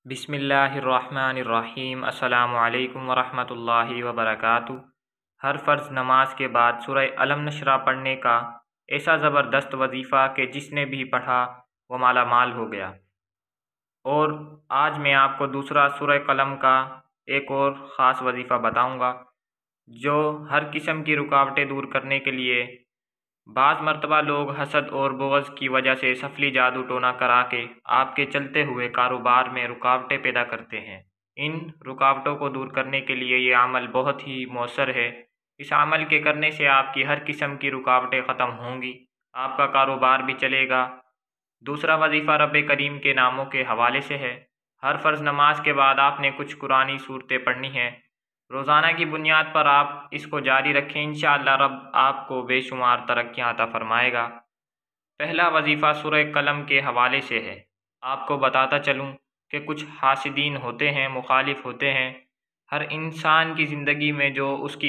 बिस्मिल्लाहिर्रहमानिर्रहीम। अस्सलामु अलैकुम वरहमतुल्लाहि वबरकातुहू। हर फ़र्ज़ नमाज के बाद सूरह अलम नशरा पढ़ने का ऐसा ज़बरदस्त वजीफ़ा कि जिसने भी पढ़ा वो माला माल हो गया। और आज मैं आपको दूसरा सूरह कलम का एक और ख़ास वजीफ़ा बताऊंगा जो हर किस्म की रुकावटें दूर करने के लिए बाज़ मरतबा लोग हसद और बुग़्ज़ की वजह से सफली जादू टोना करा के आपके चलते हुए कारोबार में रुकावटें पैदा करते हैं। इन रुकावटों को दूर करने के लिए ये अमल बहुत ही मौसर है। इस अमल के करने से आपकी हर किस्म की रुकावटें ख़त्म होंगी, आपका कारोबार भी चलेगा। दूसरा वजीफ़ा रब करीम के नामों के हवाले से है। हर फ़र्ज़ नमाज के बाद आपने कुछ कुरानी सूरतें पढ़नी हैं। रोज़ाना की बुनियाद पर आप इसको जारी रखें, इंशाअल्लाह रब आपको बेशुमार तरक्कियाँ अता फ़रमाएगा। पहला वजीफ़ा सूरह कलम के हवाले से है। आपको बताता चलूँ कि कुछ हासिदीन होते हैं, मुखालिफ होते हैं। हर इंसान की ज़िंदगी में जो उसकी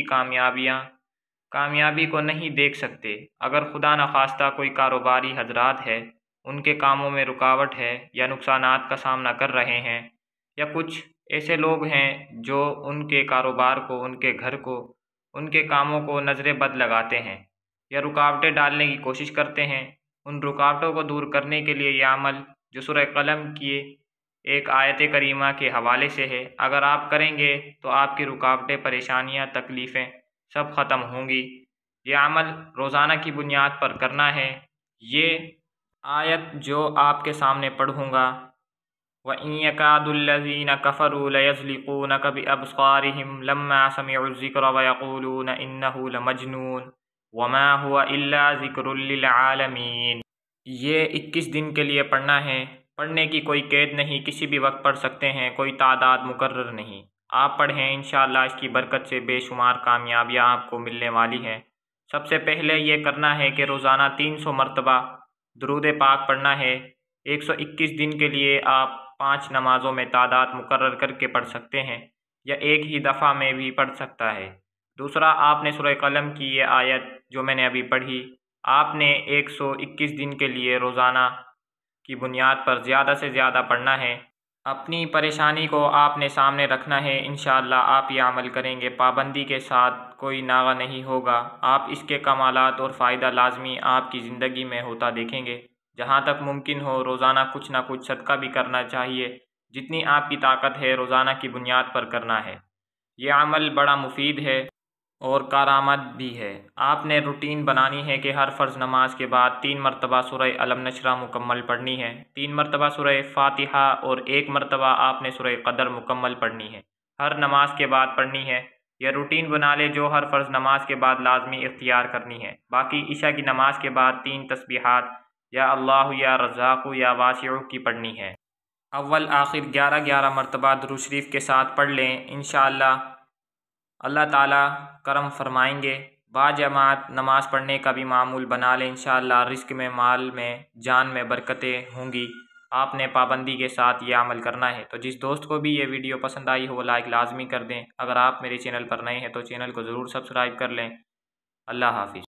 कामयाबी को नहीं देख सकते। अगर खुदा न खास्ता कोई कारोबारी हजरात है, उनके कामों में रुकावट है या नुकसानात का सामना कर रहे हैं, या कुछ ऐसे लोग हैं जो उनके कारोबार को, उनके घर को, उनके कामों को नज़र बद लगाते हैं या रुकावटें डालने की कोशिश करते हैं, उन रुकावटों को दूर करने के लिए यह अमल जो सूरह कलम की एक आयत करीमा के हवाले से है, अगर आप करेंगे तो आपकी रुकावटें, परेशानियां, तकलीफ़ें सब ख़त्म होंगी। ये अमल रोज़ाना की बुनियाद पर करना है। ये आयत जो आपके सामने पढ़ूँगा, व इन यकादुल्लज़ीना कफ़रू लयज़्लिक़ूनक बिअब्सारिहिम लम्मा समिअु ज़िक्र व यक़ूलून इन्नहु लमजनून वमा हुवा इल्ला ज़िक्रुल लिल आलमीन। ये 21 दिन के लिए पढ़ना है। पढ़ने की कोई कैद नहीं, किसी भी वक्त पढ़ सकते हैं, कोई तादाद मुकर्रर नहीं। आप पढ़ें, इंशाअल्लाह इसकी बरकत से बेशुमार कामयाबियाँ आपको मिलने वाली हैं। सबसे पहले ये करना है कि रोज़ाना 300 मरतबा दुरूद पाक पढ़ना है। 121 दिन के लिए आप 5 नमाज़ों में तादाद मुकर्रर करके पढ़ सकते हैं या एक ही दफ़ा में भी पढ़ सकता है। दूसरा, आपने सूरह कलम की ये आयत जो मैंने अभी पढ़ी, आपने 121 दिन के लिए रोज़ाना की बुनियाद पर ज़्यादा से ज़्यादा पढ़ना है। अपनी परेशानी को आपने सामने रखना है। इंशाअल्लाह आप ये अमल करेंगे, पाबंदी के साथ कोई नागा नहीं होगा। आप इसके कमालात और फ़ायदा लाजमी आपकी ज़िंदगी में होता देखेंगे। जहाँ तक मुमकिन हो रोज़ाना कुछ ना कुछ सदका भी करना चाहिए। जितनी आपकी ताकत है रोज़ाना की बुनियाद पर करना है। ये अमल बड़ा मुफीद है और कारामद भी है। आपने रूटीन बनानी है कि हर फ़र्ज़ नमाज के बाद 3 मरतबा सूरह अलम नशरा मुकम्मल पढ़नी है, 3 मरतबा सूरह फ़ातिहा और 1 मरतबा आपने सूरह क़दर मुकम्मल पढ़नी है। हर नमाज के बाद पढ़नी है। यह रूटीन बना ले जो हर फ़र्ज़ नमाज के बाद लाजमी इख्तियार करनी है। बाकी इशा की नमाज के बाद 3 तस्बीहात या अल्लाह या रज़्ज़ाक़ु या वासिउ की पढ़नी है। अव्वल आखिर 11-11 मरतबा दुरूद शरीफ के साथ पढ़ लें। इंशाअल्लाह अल्लाह ताला करम फरमाएंगे। बाजमात नमाज़ पढ़ने का भी मामूल बना लें। इंशाअल्लाह रिज़्क़ में, माल में, जान में बरकतें होंगी। आपने पाबंदी के साथ ये अमल करना है। तो जिस दोस्त को भी ये वीडियो पसंद आई हो वो लाइक लाजमी कर दें। अगर आप मेरे चैनल पर नए हैं तो चैनल को ज़रूर सब्सक्राइब कर लें। अल्लाह हाफ़िज़।